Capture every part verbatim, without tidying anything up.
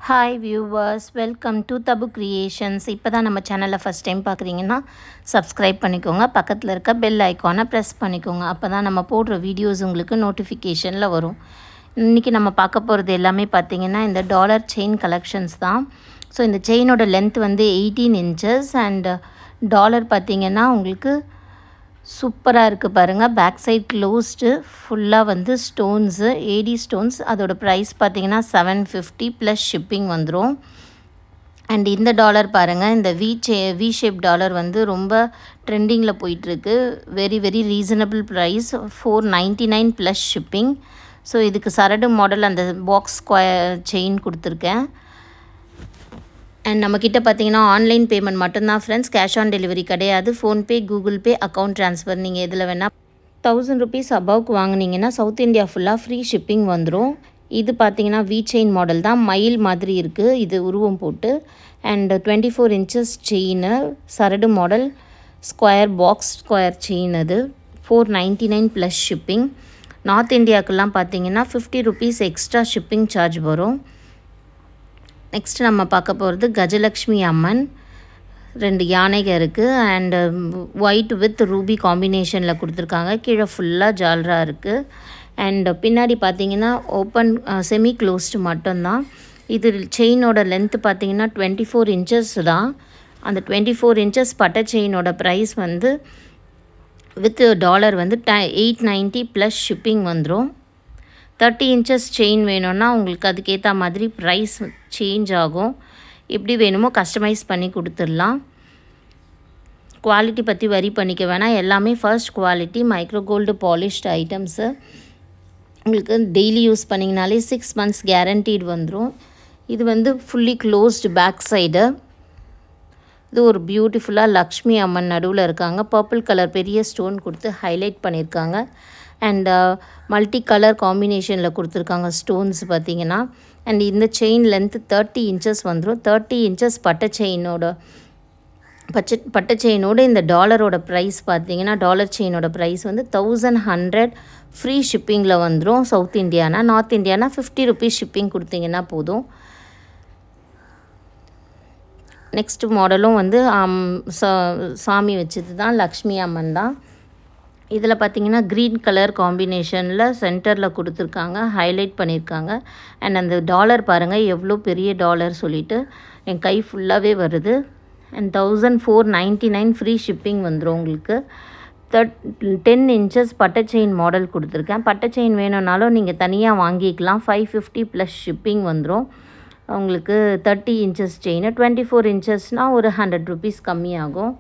Hi viewers, welcome to Tabu Creations. இப்பதான் நம்ம சேனலை ஃபர்ஸ்ட் டைம் பார்க்குறீங்கன்னா சப்ஸ்கிரைப் பண்ணிக்கோங்க. பக்கத்தில் இருக்க பெல் ஐக்கானை ப்ரெஸ் பண்ணிக்கோங்க. அப்போ தான் நம்ம போடுற வீடியோஸ் உங்களுக்கு நோட்டிஃபிகேஷனில் வரும். இன்றைக்கி நம்ம பார்க்க போகிறது எல்லாமே பார்த்திங்கன்னா இந்த டாலர் செயின் கலெக்ஷன்ஸ் தான். ஸோ இந்த செயினோட லென்த் வந்து எயிட்டீன் இன்ச்சஸ் அண்ட் டாலர் பார்த்திங்கன்னா உங்களுக்கு சூப்பராக இருக்குது பாருங்கள். பேக் சைட் க்ளோஸ்டு ஃபுல்லாக வந்து ஸ்டோன்ஸு ஏடி ஸ்டோன்ஸ். அதோட ப்ரைஸ் பார்த்திங்கன்னா செவன் ஃபிஃப்டி ப்ளஸ் ஷிப்பிங் வந்துடும். அண்ட் இந்த டாலர் பாருங்கள், இந்த V say V shape dollar வந்து ரொம்ப ட்ரெண்டிங்கில் போயிட்டுருக்கு. Very very reasonable price, four ninety nine plus shipping. So இதுக்கு சரடு மாடல் அந்த பாக்ஸ் ஸ்கொயர் செயின் கொடுத்துருக்கேன். அண்ட் நம்மக்கிட்ட பார்த்தீங்கன்னா ஆன்லைன் பேமெண்ட் மட்டும்தான் ஃப்ரெண்ட்ஸ், கேஷ் ஆன் டெலிவரி கிடையாது. PhonePe, Google Pay, account transfer நீங்கள் எதில் வேணால் தௌசண்ட் ருபீஸ் அபவுக்கு வாங்கினீங்கன்னா சவுத் இந்தியா ஃபுல்லாக ஃப்ரீ ஷிப்பிங் வந்துடும். இது பார்த்தீங்கன்னா வி செயின் மாடல் தான், மயில் மாதிரி இருக்குது இது உருவம் போட்டு. And twenty four inches chain, சரடு model square box square chain. அது four ninety nine plus shipping. North இந்தியாவுக்கெல்லாம் பார்த்தீங்கன்னா fifty rupees extra shipping charge வரும். நெக்ஸ்ட் நம்ம பார்க்க போகிறது கஜலக்ஷ்மி அம்மன். ரெண்டு யானைக இருக்குது அண்டு ஒயிட் வித் ரூபி காம்பினேஷனில் கொடுத்துருக்காங்க. கீழே ஃபுல்லாக ஜால்ராக இருக்குது. அண்ட் பின்னாடி பார்த்தீங்கன்னா ஓப்பன் செமி க்ளோஸ்டு மட்டும்தான். இது செயினோட லென்த்து பார்த்தீங்கன்னா டுவெண்ட்டி ஃபோர் இன்ச்சஸ் தான். அந்த டுவெண்ட்டி ஃபோர் இன்ச்சஸ் பட்டை செயினோட ப்ரைஸ் வந்து வித் டாலர் வந்து ட எயிட் நைன்ட்டி ப்ளஸ் ஷிப்பிங் வந்துடும். தேர்ட்டி இன்ச்சஸ் செயின் வேணும்னா உங்களுக்கு அதுக்கேற்ற மாதிரி ப்ரைஸ் சேஞ்ச் ஆகும். எப்படி வேணுமோ கஸ்டமைஸ் பண்ணி கொடுத்துடலாம். குவாலிட்டி பற்றி வரி பண்ணிக்க வேணாம், எல்லாமே first quality micro gold polished items. உங்களுக்கு டெய்லி யூஸ் பண்ணிங்கனாலே சிக்ஸ் மந்த்ஸ் கேரண்டீட் வந்துடும். இது வந்து ஃபுல்லி க்ளோஸ்டு பேக் சைடு. இது ஒரு பியூட்டிஃபுல்லாக லக்ஷ்மி அம்மன் நடுவில் இருக்காங்க. பர்பிள் கலர் பெரிய ஸ்டோன் கொடுத்து ஹைலைட் பண்ணியிருக்காங்க. அண்ட் மல்டி கலர் காம்பினேஷனில் கொடுத்துருக்காங்க ஸ்டோன்ஸ் பார்த்திங்கன்னா. அண்ட் இந்த செயின் லென்த்து தேர்ட்டி இன்ச்சஸ் வந்துடும். தேர்ட்டி இன்ச்சஸ் பட்டை செயினோட பச்சை பட்டை செயினோட இந்த டாலரோட ப்ரைஸ் பார்த்திங்கன்னா டாலர் செயினோட ப்ரைஸ் வந்து தௌசண்ட் ஹண்ட்ரட் ஃப்ரீ ஷிப்பிங்கில் வந்துடும். சவுத் இந்தியானா, நார்த் இந்தியானா ஃபிஃப்டி ருபீஸ் ஷிப்பிங் கொடுத்தீங்கன்னா போதும். நெக்ஸ்ட் மாடலும் வந்து சாமி வச்சது தான், லக்ஷ்மி அம்மன் தான். இதில் பார்த்திங்கன்னா க்ரீன் கலர் காம்பினேஷனில் சென்டரில் கொடுத்துருக்காங்க, ஹைலைட் பண்ணியிருக்காங்க. அண்ட் அந்த டாலர் பாருங்கள் எவ்வளோ பெரிய டாலர் சொல்லிவிட்டு என் கை ஃபுல்லாகவே வருது. And thousand four ninety nine free shipping வந்துடும் உங்களுக்கு. தட் டென் இன்ச்சஸ் பட்டை செயின் மாடல் கொடுத்துருக்கேன். பட்டை செயின் வேணும்னாலும் நீங்கள் தனியாக வாங்கிக்கலாம். ஃபைவ் ஃபிஃப்டி ப்ளஸ் ஷிப்பிங் வந்துடும் உங்களுக்கு. Thirty inches chain, twenty four இன்ச்சஸ்னால் ஒரு ஹண்ட்ரட் ருபீஸ் கம்மியாகும்.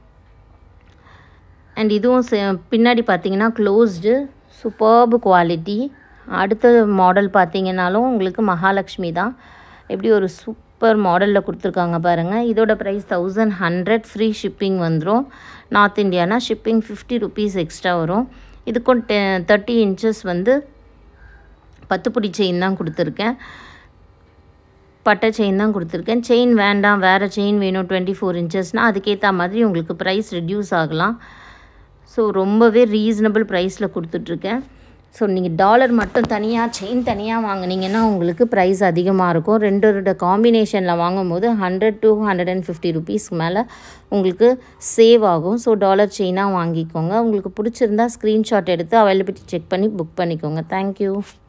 அண்ட் இதுவும் பின்னாடி பார்த்தீங்கன்னா க்ளோஸ்டு, சூப்பர்பு குவாலிட்டி. அடுத்த மாடல் பார்த்தீங்கன்னாலும் உங்களுக்கு மகாலட்சுமி தான். எப்படி ஒரு சூப்பர் மாடலில் கொடுத்துருக்காங்க பாருங்கள். இதோட price thousand hundred free shipping வந்துடும். நார்த் இந்தியானா ஷிப்பிங் ஃபிஃப்டி ருபீஸ் எக்ஸ்ட்ரா வரும். இதுக்கும் டெ தேர்ட்டி இன்ச்சஸ் வந்து பத்துப்பிடி செயின் தான் கொடுத்துருக்கேன், பட்டை செயின் தான் கொடுத்துருக்கேன். செயின் வேண்டாம் வேறு செயின் வேணும் டுவெண்ட்டி ஃபோர் இன்ச்சஸ்னால் அதுக்கேற்ற மாதிரி உங்களுக்கு ப்ரைஸ் ரெடியூஸ் ஆகலாம். ஸோ ரொம்பவே ரீசனபிள் ப்ரைஸில் கொடுத்துட்ருக்கேன். ஸோ நீங்கள் டாலர் மட்டும் தனியாக செயின் தனியாக வாங்கினீங்கன்னா உங்களுக்கு ப்ரைஸ் அதிகமாக இருக்கும். ரெண்டோட காம்பினேஷனில் வாங்கும்போது hundred to hundred and fifty ருபீஸ்க்கு மேலே உங்களுக்கு சேவ் ஆகும். ஸோ டாலர் செயினாக வாங்கிக்கோங்க. உங்களுக்கு பிடிச்சிருந்தா ஸ்க்ரீன்ஷாட் எடுத்து அவைலபிலிட்டி செக் பண்ணி புக் பண்ணிக்கோங்க. தேங்க்யூ.